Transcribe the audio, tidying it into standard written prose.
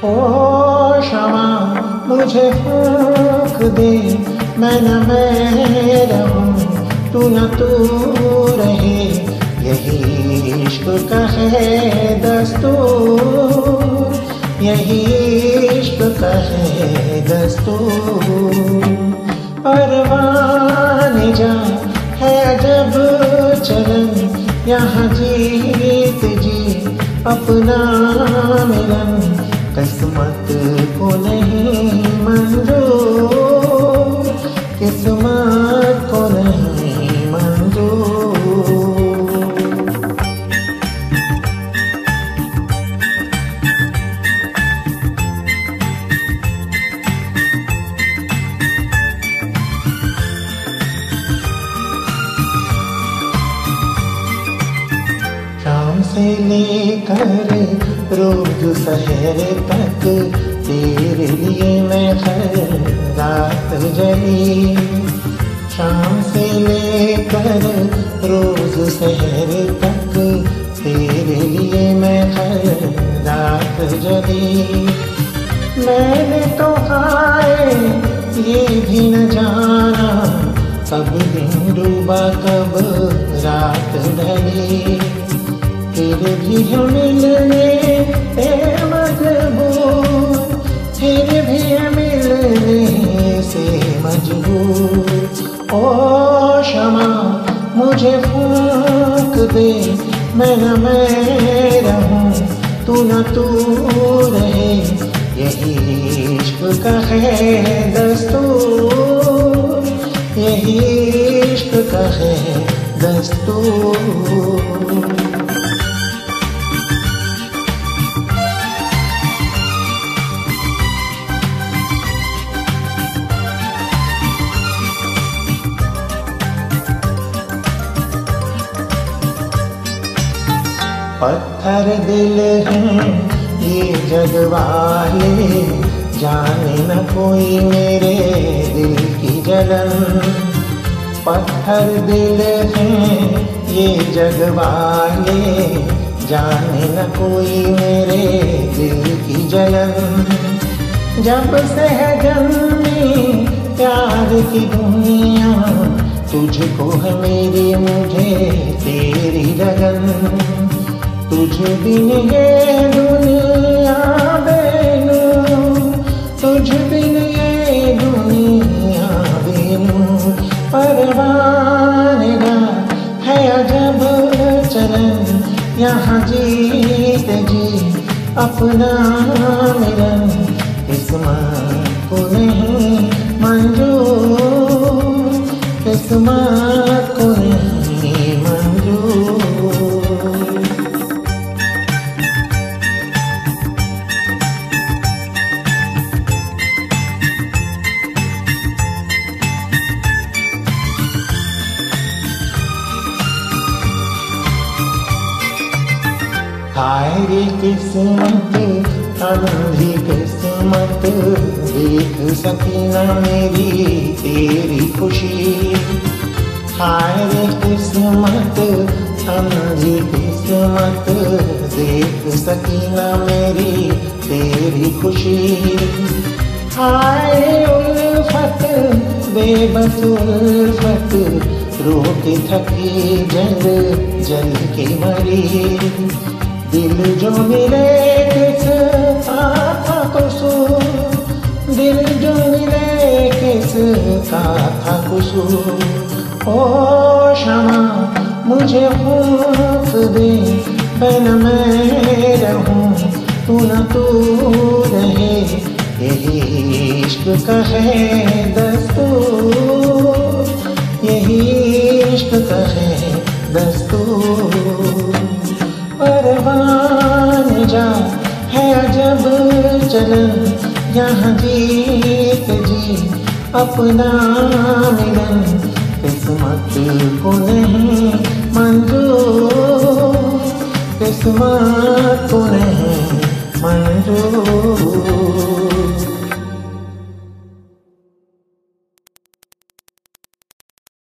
ओ शमा मुझे फूंक दे, मैं न मैं रहूं, तू न तू रहे, यही इश्क का है दस्तूर, यही इश्क का है दस्तूर। परवाने जा है अजब चलन, यहाँ जीत जी अपना मिलन, किस्मत को नहीं मंजूर, किस्मत को नहीं मंजूर। शाम से लेकर रोज सहर तक तेरे लिए मैं हर रात जली, शाम से लेकर रोज सहर तक तेरे लिए मैं हर रात जली। मैंने तो हाय ये भी न जाना, कब दिन डूबा कब रात ढली, फिर भी हम मिलने मजबूर, फिर भी हम मिलने से मजबूर। ओ शमा मुझे फूंक दे, मैं न मैं रहूं, तू न तू रहे, यही इश्क का है दस्तूर, यही इश्क का है दस्तूर। पत्थर दिल हैं ये जग वाले, जाने न कोई मेरे दिल की जलन, पत्थर दिल हैं ये जग वाले, जाने न कोई मेरे दिल की जलन। जब से है जन्मी प्यार की दुनिया, तुझको है मेरी मुझे तेरी लगन, तुझ बिन ये दुनिया बेनूर, तुझ बिन ये दुनिया बेनूर। परवाने गा है अजब चलन, यहाँ जीत जी अपना मिलन, किस्मत को नहीं मंजूर, किस्मत को नहीं मंजूर। हाय रे किस्मत अंधी किस्मत, देख सकी न मेरी तेरी खुशी, हाय रे किस्मत अंधी किस्मत, देख सकी न मेरी तेरी खुशी। हाय उल्फत बेबस उल्फत, रो के थकी जल जल के मरी, दिल जो मिले किसका था कसूर, दिल जो मिले किसका था कसूर। ओ शमा मुझे फूंक दे, मैं न मैं रहूं, तू न तू रहे, यही इश्क का है दस्तूर, यही इश्क का है दस्तूर। परवाने जा है अजब चलन, यहाँ जीत जी अपना मिलन, किस्मत को नहीं मंजूर, किस्मत को नहीं